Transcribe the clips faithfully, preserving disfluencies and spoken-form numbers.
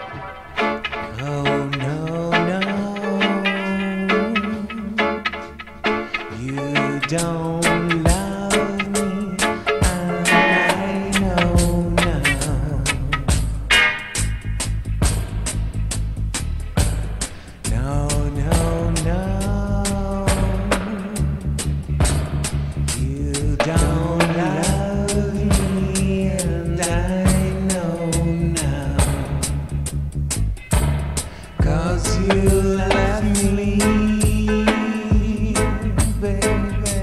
Oh no, no, you don't love me, and I know now. No, no, no, you don't love me, and I know now. 'Cause you left me, baby,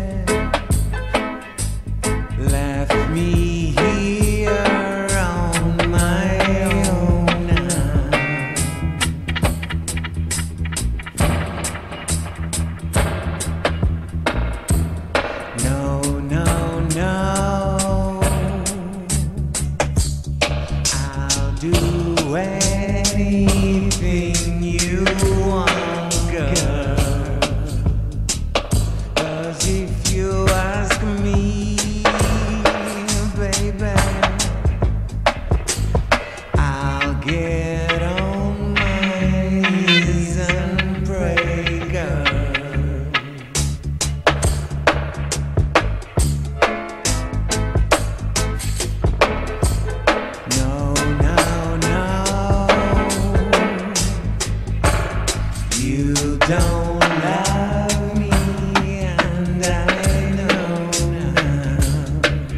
left me here on my own now. No, no, no, I'll do anything you want, girl. 'Cause if you ask me, baby, I'll get on my knees and pray, girl. No, no, no, you don't love me, and I know now.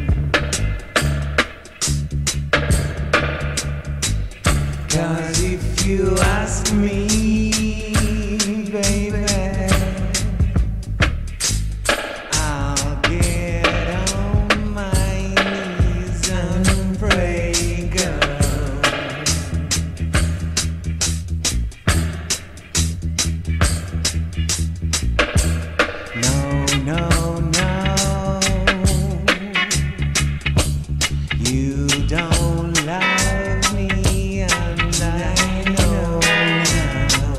'Cause if you ask me, baby, I'll get on my knees and pray, girl. No, no, no, you don't love me, and I know now.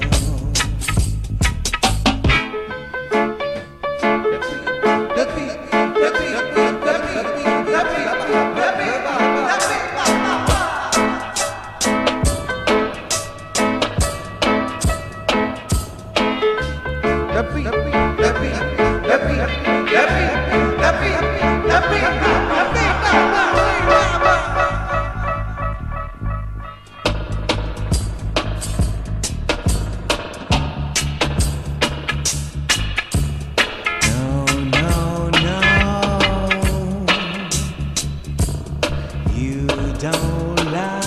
No, no, no, you don't lie.